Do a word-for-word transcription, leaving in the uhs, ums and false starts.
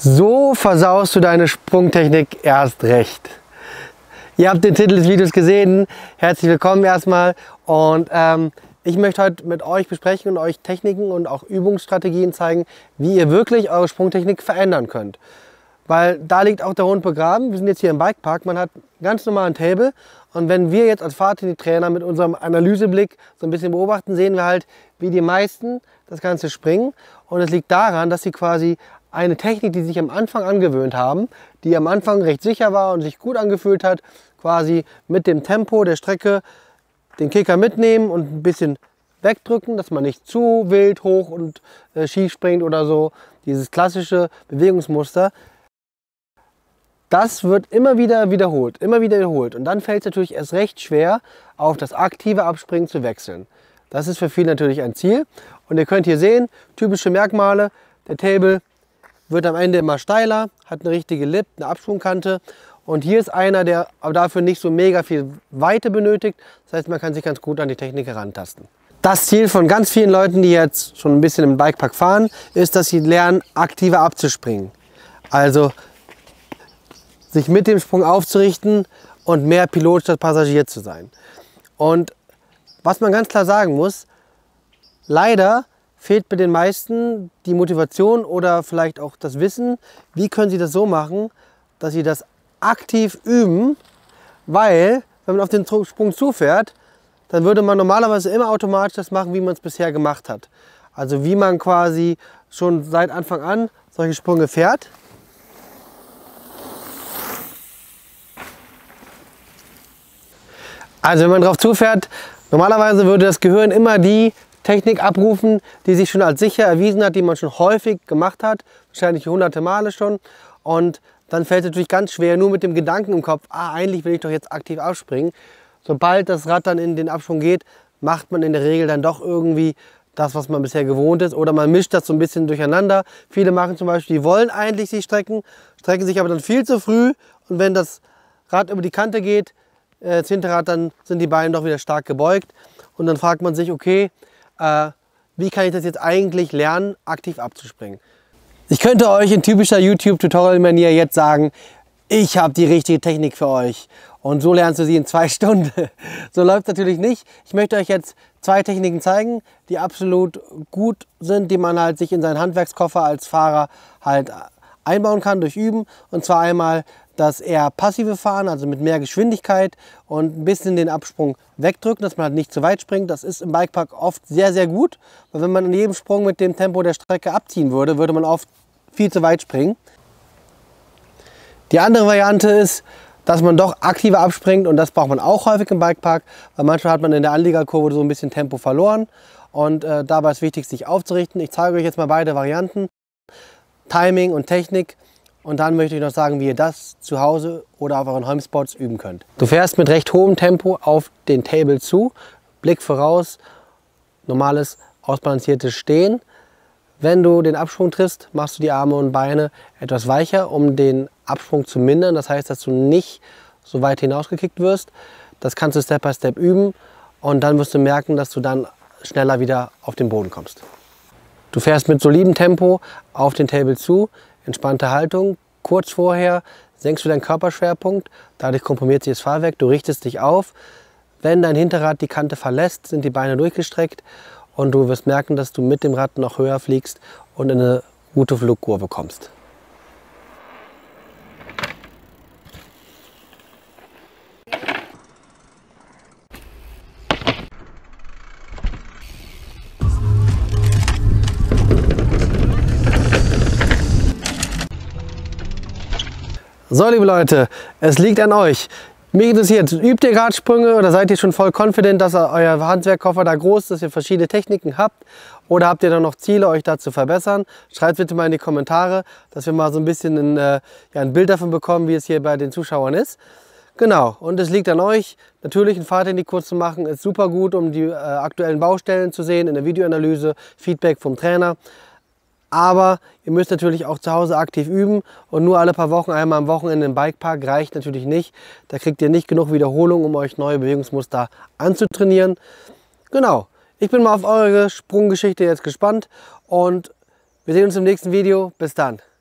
So versaust du deine Sprungtechnik erst recht. Ihr habt den Titel des Videos gesehen. Herzlich willkommen erstmal. Und ähm, ich möchte heute mit euch besprechen und euch Techniken und auch Übungsstrategien zeigen, wie ihr wirklich eure Sprungtechnik verändern könnt. Weil da liegt auch der Hund begraben. Wir sind jetzt hier im Bikepark. Man hat ganz normalen Table. Und wenn wir jetzt als Fahrtechnik-Trainer mit unserem Analyseblick so ein bisschen beobachten, sehen wir halt, wie die meisten das Ganze springen. Und es liegt daran, dass sie quasi eine Technik, die sie sich am Anfang angewöhnt haben, die am Anfang recht sicher war und sich gut angefühlt hat, quasi mit dem Tempo der Strecke den Kicker mitnehmen und ein bisschen wegdrücken, dass man nicht zu wild hoch und äh, schief springt oder so. Dieses klassische Bewegungsmuster. Das wird immer wieder wiederholt, immer wieder wiederholt. Und dann fällt es natürlich erst recht schwer, auf das aktive Abspringen zu wechseln. Das ist für viele natürlich ein Ziel. Und ihr könnt hier sehen, typische Merkmale. Der Table wird am Ende immer steiler, hat eine richtige Lip, eine Absprungkante. Und hier ist einer, der aber dafür nicht so mega viel Weite benötigt. Das heißt, man kann sich ganz gut an die Technik herantasten. Das Ziel von ganz vielen Leuten, die jetzt schon ein bisschen im Bikepark fahren, ist, dass sie lernen, aktiver abzuspringen. Also sich mit dem Sprung aufzurichten und mehr Pilot statt Passagier zu sein. Und was man ganz klar sagen muss, leider fehlt bei den meisten die Motivation oder vielleicht auch das Wissen, wie können sie das so machen, dass sie das aktiv üben, weil wenn man auf den Sprung zufährt, dann würde man normalerweise immer automatisch das machen, wie man es bisher gemacht hat. Also wie man quasi schon seit Anfang an solche Sprünge fährt. Also wenn man drauf zufährt, normalerweise würde das Gehirn immer die Technik abrufen, die sich schon als sicher erwiesen hat, die man schon häufig gemacht hat, wahrscheinlich hunderte Male schon. Und dann fällt es natürlich ganz schwer, nur mit dem Gedanken im Kopf, ah, eigentlich will ich doch jetzt aktiv abspringen. Sobald das Rad dann in den Absprung geht, macht man in der Regel dann doch irgendwie das, was man bisher gewohnt ist. Oder man mischt das so ein bisschen durcheinander. Viele machen zum Beispiel, die wollen eigentlich sich strecken, strecken sich aber dann viel zu früh. Und wenn das Rad über die Kante geht, äh, das Hinterrad, dann sind die Beine doch wieder stark gebeugt. Und dann fragt man sich, okay, Äh, wie kann ich das jetzt eigentlich lernen, aktiv abzuspringen? Ich könnte euch in typischer YouTube-Tutorial-Manier jetzt sagen, ich habe die richtige Technik für euch und so lernst du sie in zwei Stunden. So läuft es natürlich nicht. Ich möchte euch jetzt zwei Techniken zeigen, die absolut gut sind, die man halt sich in seinen Handwerkskoffer als Fahrer halt einbauen kann durch Üben. Und zwar einmal das eher passive Fahren, also mit mehr Geschwindigkeit und ein bisschen den Absprung wegdrücken, dass man halt nicht zu weit springt. Das ist im Bikepark oft sehr, sehr gut, weil wenn man an jedem Sprung mit dem Tempo der Strecke abziehen würde, würde man oft viel zu weit springen. Die andere Variante ist, dass man doch aktiver abspringt und das braucht man auch häufig im Bikepark, weil manchmal hat man in der Anliegerkurve so ein bisschen Tempo verloren und äh, dabei ist wichtig, sich aufzurichten. Ich zeige euch jetzt mal beide Varianten, Timing und Technik. Und dann möchte ich noch sagen, wie ihr das zu Hause oder auf euren Homespots üben könnt. Du fährst mit recht hohem Tempo auf den Table zu, Blick voraus, normales ausbalanciertes Stehen. Wenn du den Absprung triffst, machst du die Arme und Beine etwas weicher, um den Absprung zu mindern. Das heißt, dass du nicht so weit hinausgekickt wirst. Das kannst du Step by Step üben und dann wirst du merken, dass du dann schneller wieder auf den Boden kommst. Du fährst mit solidem Tempo auf den Table zu, entspannte Haltung. Kurz vorher senkst du deinen Körperschwerpunkt, dadurch komprimiert sich das Fahrwerk, du richtest dich auf. Wenn dein Hinterrad die Kante verlässt, sind die Beine durchgestreckt und du wirst merken, dass du mit dem Rad noch höher fliegst und in eine gute Flugkurve kommst. So, liebe Leute, es liegt an euch. Mich interessiert, übt ihr gerade Sprünge oder seid ihr schon voll confident, dass euer Handwerkkoffer da groß ist, dass ihr verschiedene Techniken habt? Oder habt ihr da noch Ziele, euch da zu verbessern? Schreibt bitte mal in die Kommentare, dass wir mal so ein bisschen ein, äh, ja, ein Bild davon bekommen, wie es hier bei den Zuschauern ist. Genau, und es liegt an euch. Natürlich einen Fahrtechnikkurs zu machen, ist super gut, um die äh, aktuellen Baustellen zu sehen, in der Videoanalyse, Feedback vom Trainer. Aber ihr müsst natürlich auch zu Hause aktiv üben und nur alle paar Wochen einmal am Wochenende im Bikepark reicht natürlich nicht. Da kriegt ihr nicht genug Wiederholung, um euch neue Bewegungsmuster anzutrainieren. Genau, ich bin mal auf eure Sprunggeschichte jetzt gespannt und wir sehen uns im nächsten Video. Bis dann.